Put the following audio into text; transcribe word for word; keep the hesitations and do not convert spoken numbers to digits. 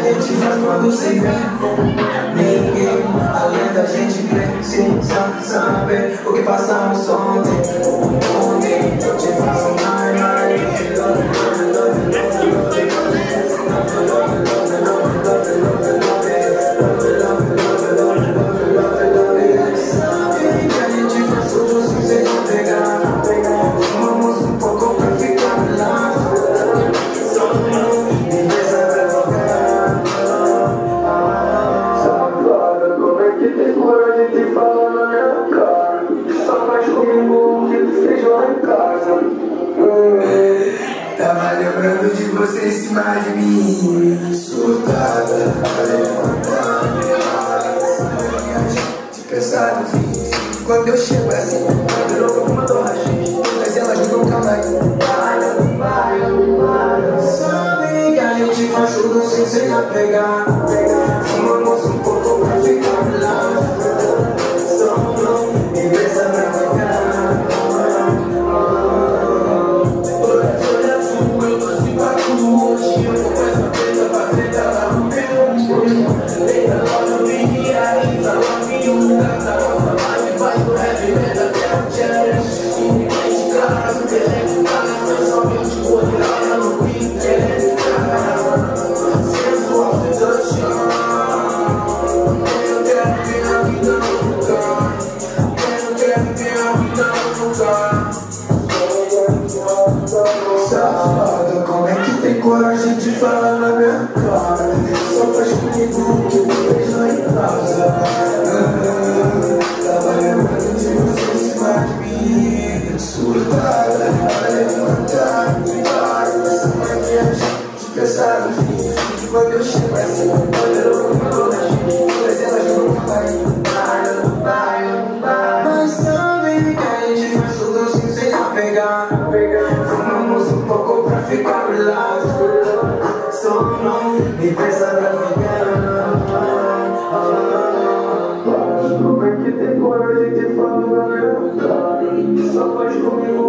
gente faz quando se vê. Ninguém além da gente precisa saber o que passamos ontem. Ontem eu te faço mais, mais. Love, love, love, love, love, love, love, love, love, love. Tava lembrando de você em cima de mim, surtada, levantando minha gente pensar no fim. Quando eu chego assim, eu louco como tô rachando, mas elas nunca mais sabe que a gente faz tudo sem se apegar. Fumamos um pouco pra ficar lá. Só me besa pra ficar. Safada, como é que tem coragem de falar na minha cara? Só faz comigo o que tu fez lá em casa. ah, Tava lembrando de você em cima de mim, surtada, pra levantar, claro, essa maquiagem de pensar no fim. Quando eu chego assim, eu louco com toda a gente, mas elas nunca vai. Mas sabe que a gente faz tudo assim sem apegar. Fumamos um pouco pra ficar lá. Só não me pensa pra ficar. Como é que tem coragem de falar na minha cara? Só faz comigo